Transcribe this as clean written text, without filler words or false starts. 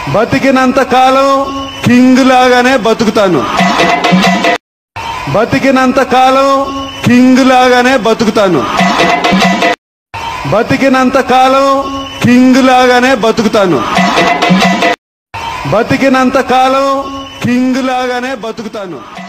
బతికినంత కాలం king లాగానే బతుకుతాను. బతికినంత కాలం king లాగానే బతుకుతాను. బతికినంత కాలం కింగ్ లాగానే బతుకుతాను. బతికినంత కాలం కింగ్ లాగానే బతుకుతాను.